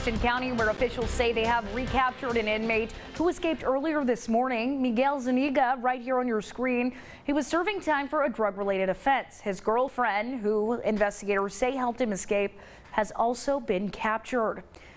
Houston County, where officials say they have recaptured an inmate who escaped earlier this morning. Miguel Zuniga, right here on your screen. He was serving time for a drug-related offense. His girlfriend, who investigators say helped him escape, has also been captured.